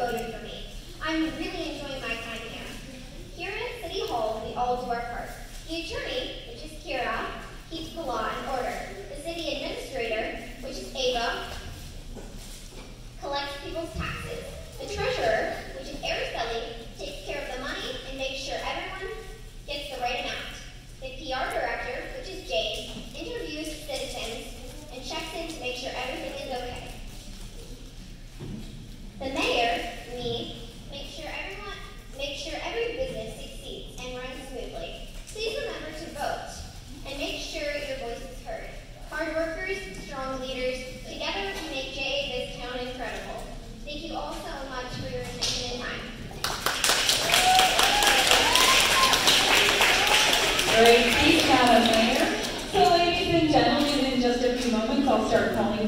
voted for me. I'm really enjoying my time here. Here at City Hall, we all do our part. The attorney, which is Kira, keeps the law in order. The city administrator, which is Ava, collects people's taxes. The treasurer, which is Araceli, takes care of the money and makes sure everyone gets the right amount. The PR director, which is Jane, interviews citizens and checks in to make sure everything is okay. The mayor, me, makes sure every business succeeds and runs smoothly. Please remember to vote and make sure your voice is heard. Hard workers, strong leaders, together we make JA this town incredible. Thank you all so much for your attention and time. Great speech, Madam Mayor. So ladies and gentlemen, in just a few moments I'll start calling